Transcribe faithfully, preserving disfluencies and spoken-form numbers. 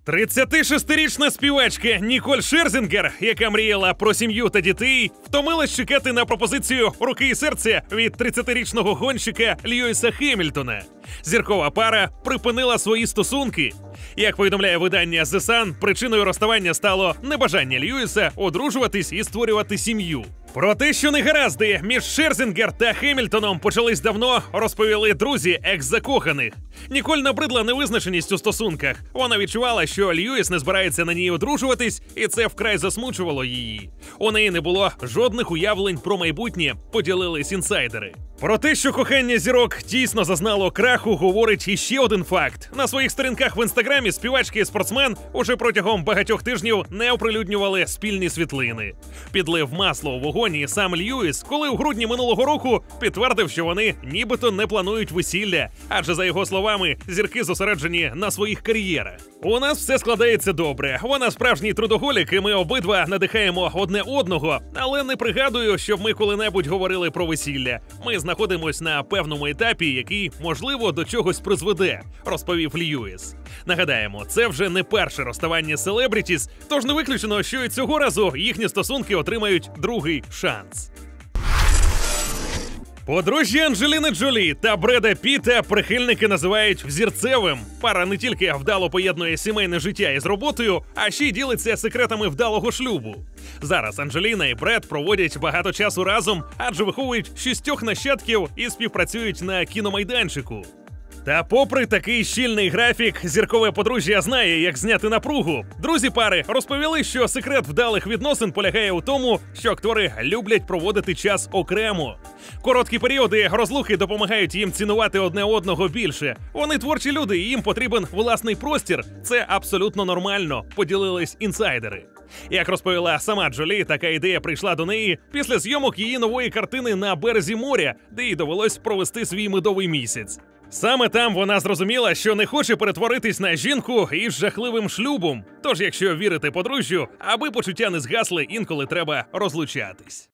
тридцятишестирічна співачка Ніколь Шерзінгер, яка мріяла про сім'ю та дітей, втомилась чекати на пропозицію руки і серця від тридцятирічного гонщика Льюіса Хемільтона. Зіркова пара припинила свої стосунки. Як повідомляє видання The Sun, причиною розставання стало небажання Льюіса одружуватись і створювати сім'ю. Про те, що негаразди між Шерзінгер та Хемільтоном почались давно, розповіли друзі екс-закоханих. Ніколь набридла невизначеність у стосунках. Вона відчувала, що Льюіс не збирається на ній одружуватись, і це вкрай засмучувало її. У неї не було жодних уявлень про майбутнє, поділились інсайдери. Про те, що кохання зірок дійсно зазнало краху, говорить іще один факт. На своїх сторінках в інстаграмі співачки і спортсмен уже протягом багатьох тижнів не оприлюднювали спільні світлини. Підлив масло у вогонь і сам Льюіс, коли у грудні минулого року підтвердив, що вони нібито не планують весілля, адже, за його словами, зірки зосереджені на своїх кар'єрах. У нас все складається добре. Вона справжній трудоголік, і ми обидва надихаємо одне одного, але не пригадую, щоб ми коли-небудь говорили про весілля. Ми знаходимось на певному етапі, який, можливо, до чогось призведе, розповів Льюіс. Нагадаємо, це вже не перше розставання селебрітіс, тож не виключено, що і цього разу їхні стосунки отримають другий шанс. Подружжя Анджеліни Джолі та Бреда Пітта прихильники називають взірцевим. Пара не тільки вдало поєднує сімейне життя із роботою, а ще й ділиться секретами вдалого шлюбу. Зараз Анджеліна і Бред проводять багато часу разом, адже виховують шістьох нащадків і співпрацюють на кіномайданчику. Та попри такий щільний графік, зіркове подружжя знає, як зняти напругу. Друзі пари розповіли, що секрет вдалих відносин полягає у тому, що актори люблять проводити час окремо. Короткі періоди розлуки допомагають їм цінувати одне одного більше. Вони творчі люди, і їм потрібен власний простір. Це абсолютно нормально, поділились інсайдери. Як розповіла сама Джолі, така ідея прийшла до неї після зйомок її нової картини «На березі моря», де їй довелось провести свій медовий місяць. Саме там вона зрозуміла, що не хоче перетворитись на жінку із жахливим шлюбом. Тож, якщо вірити подружжю, аби почуття не згасли, інколи треба розлучатись.